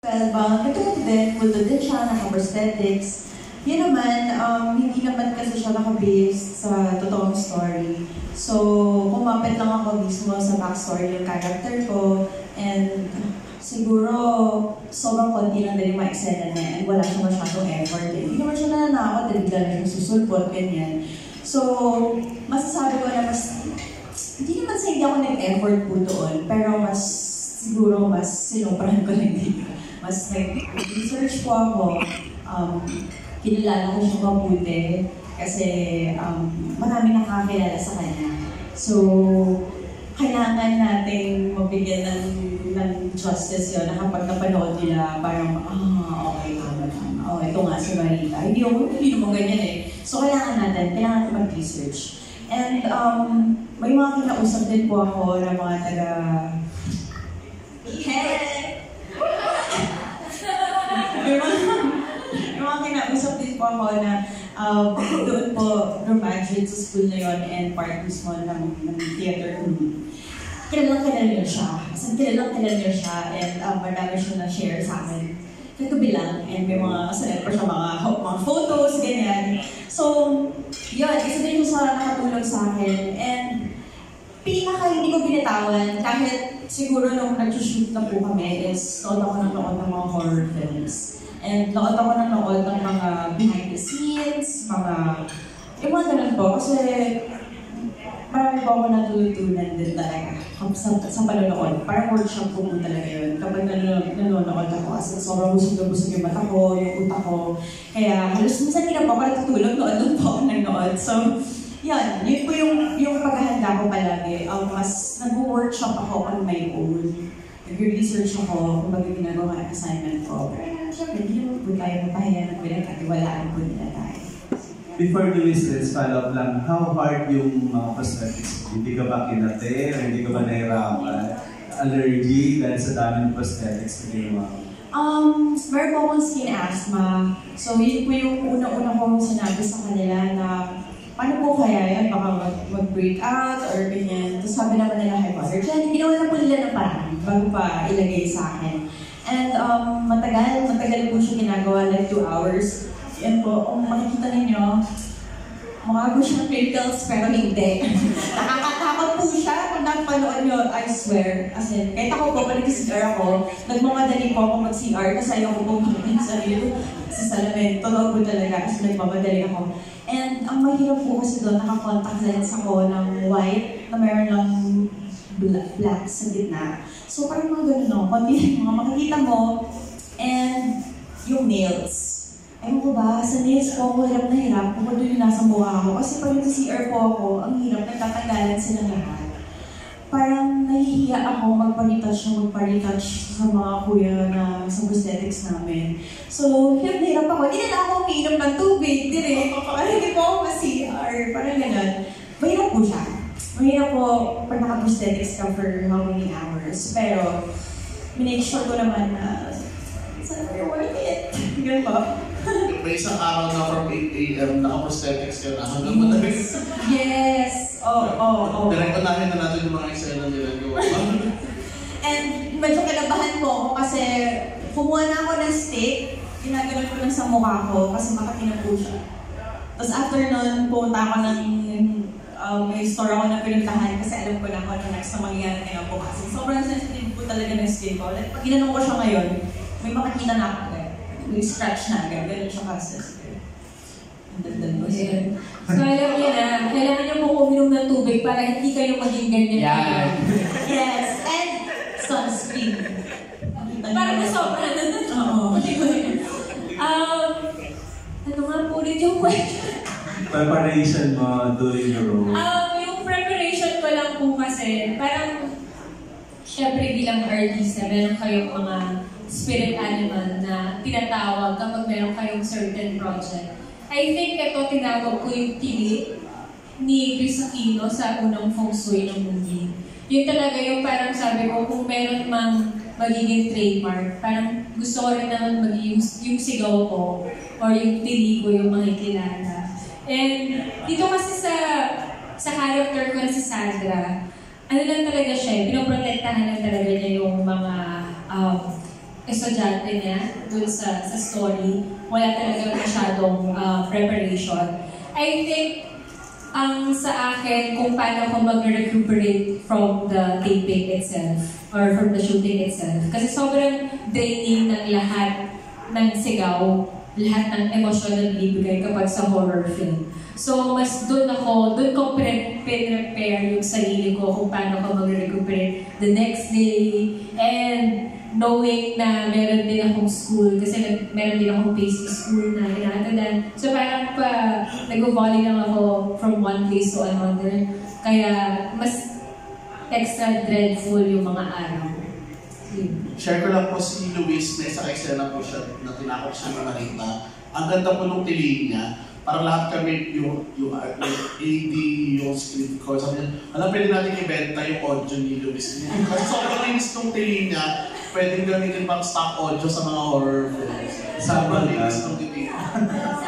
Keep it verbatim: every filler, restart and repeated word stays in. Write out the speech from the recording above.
Well, bang, katulad din, punto din siya, naka-prosthetics. Yun naman, um, hindi naman kasi siya naka-based sa totoong story. So, kumapit lang ako mismo sa backstory ng character ko. And siguro, sobrang konti lang din yung ma-eksena niya. And wala siya masyadong effort. Eh. Hindi naman siya nananakot, eh, bigla na siyang susulpot, ganyan. So, masasabi ko na mas, hindi naman sa hindi ako nag-effort po doon, pero mas, siguro mas sinuprahan ko lang dito. Mas nag-research po ako, um, kinilala ko siya mabuti kasi um, marami nakakilala sa kanya. So, kailangan nating mabigyan ng, ng justice yun na kapag napanood nila, parang, ah, okay, tama, tama. Oh, ito nga si Marita. Hindi ako, hindi naman ganyan eh. So, kailangan natin, kailangan natin mag-research. And um, may mga kinausap din po ako na mga taga... Yeah! may, mga, may mga kinausap din po ako na uh, doon po graduate sa school na yun and part mismo ng, ng theater group. Kilalang kilala niyo siya. Kasi kilalang kilala niyo siya and uh, marami siya na-share sa akin. Katubi lang and may mga kasalit pa siya mga, mga photos, ganyan. So, yun, isa din siya sa nakatulong sa akin. And pinaka hindi ko binitawan, kahit siguro nung nag-shoot na po kami is nood ako ng nood ng mga horror films. And nood ako ng nood ng mga behind the scenes, mga... yung mga ganun po, kasi marami po ako natutunan din talaga sa, sa panonood. Parang workshop po po talaga yun. Kapag nanonood ako, kasi sobrang busog na busog yung mata ko, yung utak ko. Kaya halos minsan hindi na po ako natutulog, nood lang po ako ng nood. So, yan, yun po yung, yung paghahanda ko palagi. Um, mas nag-workshop ako on my own. Nag-research ako kung baga ginagawa ang assignment ko. Pero syempre, hindi naman po tayo mapahiya ng pinagkatiwalaan po nila tayo. Before Luis, let's follow up lang. How hard yung mga prosthetics? Hindi ka ba kinate o hindi ka ba nahirapan? Allergy dahil sa dami ng prosthetics na ginawa? Um, meron po akong skin asthma. So, yun po yung una-una kong sinabi sa kanila na paano po kaya yan? Baka mag-break out or ganyan. Tapos sabi naman nila hypoallergenic. Ginawa na po nila ng paraan bago pa ilagay sa akin. And um, matagal, matagal po siya ginagawa, like two hours. Yan po, kung makikita ninyo, mukha po siyang crinkles pero hindi. Nakakatakot po siya kung napanood nyo, I swear. As in, kahit ako po, pag nag-C R ako, nagmamadali po ako mag-C R kasi ayaw ko po mag-in sa sarili ko. Sa salamin, totoo po talaga kasi nagmamadali ako. And ang mahirap po kasi doon, naka-contact lens ako ng white na meron ng black sa gitna. So parang mga ganun, no? Konti mga makikita mo. And yung nails. Ayun ko ba, sa nails po ako hirap na hirap kung doon yung nasa mukha ko. Kasi pag nag-C R po ako, ang hirap, nagtatanggalan silang lahat. Parang nahihiya ako magpa-retouch na magpa-retouch sa mga kuya na sa prosthetics namin. So, hirap na hirap ako. Hindi na ako umiinom ng tubig, direct. Parang hindi po ako ma-C R. Parang gano'n. Mahirap po siya. Mahirap po pag naka-prosthetics ka for how many hours. Pero, minake sure ko naman na sana you're worth it. Ganun po. May isang araw na from eight A M naka-prosthetics ka na hanggang madaling. Yes! Oo, oo, oo. Direct-unahin na natin yung mga eksena nila. And medyo kinabahan po ako kasi kumuha na ako ng stick, ginaganon ko lang sa mukha ko kasi makati na po siya. Tapos after nun, pumunta ako ng um, may store ako na pinuntahan kasi alam ko na kung ano next na mangyayari ngayon po kasi sobrang sensitive po talaga ng skin ko. Like, pag ginanong ko siya ngayon, may makikita na ako agad. May scratch na agad. Ganun siya kasi. Ang dandan ko siya. So alam niyo na, kailangan niyo po uminom ng tubig para hindi kayo maging ganyan. Yeah. Yes. And sunscreen. Para masobra na. Oo. Um, ano nga po rin yung question? Preparation mo during your role? Um, yung preparation ko lang po kasi, parang, syempre bilang artista, meron kayong mga spirit animal na tinatawag kapag meron kayong certain project. I think ito tinawag ko yung tili ni Chris Aquino sa unang feng shui ng movie. Yun talaga yung parang sabi ko, kung meron mang magiging trademark, parang gusto ko rin naman maging yung, yung sigaw ko or yung tili ko yung makikilala. And dito kasi sa sa character ko na si Sandra, ano lang talaga siya, pinoprotektahan lang talaga niya yung mga um, estudyante niya dun sa, sa story. Wala talaga masyadong uh, preparation. I think, ang sa akin, kung paano ako mag-recuperate from the taping itself or from the shooting itself. Kasi sobrang draining ng lahat ng sigaw, lahat ng emosyon na binibigay kapag sa horror film. So, mas doon ako, doon ko pre-prepare yung sarili ko kung paano ako mag-recuperate the next day. And knowing na meron din akong school, kasi meron din akong basic school na inaatadan. So, parang pa, nag-volley lang ako from one place to another. Kaya, mas extra dreadful yung mga araw. Share ko lang po si Luis na isang eksena po siya na tinakot siya ng Marita. Ang ganda po nung tiling niya. Parang lahat kami, yung, yung, yung A D, yung script ko, sabi niya, alam, pwede natin ibenta yung audio ni Luis. Kasi sobrang linis nung tiling niya, pwedeng gamitin pang stock audio sa mga horror films. Sobrang linis nung tiling.